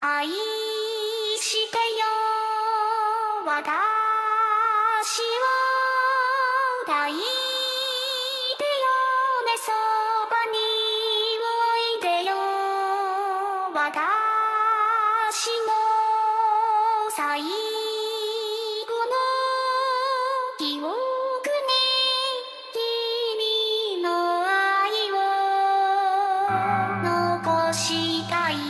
愛してよ私を抱いてよねそばにおいでよ私の最後の記憶に君の愛を残したい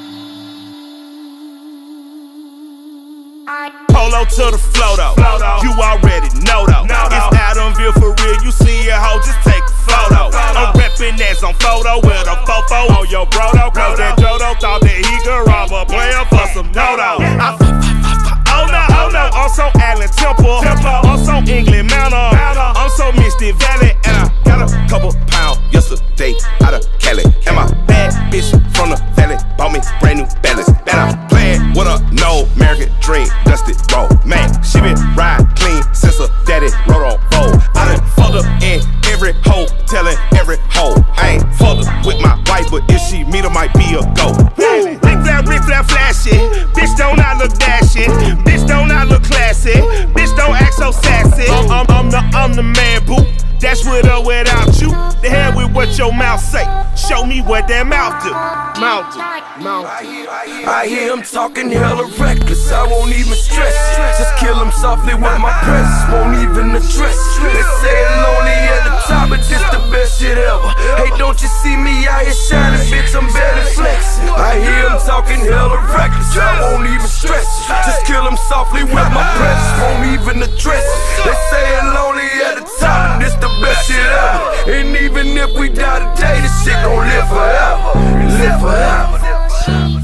Polo to the flow though, you already know though. It's Adamville for real, you see a hoe, just take a photo. I'm reppin' as on photo with a fofo on your brodo. Cause that Jodo thought that he could rob a player for some dodo. Oh no, I'm so Allen Temple, I'm so England Mountain, I'm so Mystic Valley. And I got a couple pounds yesterday out of Cali. And my bad bitch from the valley bought me brand new balance. Bet I'm playing with a no American dream, dusted road. Man, she been ride clean since her daddy rode on road. I done fucked up in every hoe, telling every hoe. I ain't fucked up with my wife, but if she meet her, might be a go. Rick flat flashy, bitch don't I look dashing, bitch don't I look classy, bitch don't act so sassy. I'm the man, boo. That's with or without you. The hell with what your mouth say. Show me what that mouth do. Mouth. I hear him talking hella reckless. I won't even stress it. Just kill him softly with my press. Won't even address it. They say it lonely at the top, but this the best shit ever. Hey, don't you see me out here shining, bitch? I'm barely flexing. I hear him talking hella reckless. I won't even stress it. Just kill him softly with my press. Won't even address it. They say it lonely at the top, but this the best shit ever. And even if we die today, this shit gon' live forever. Live forever.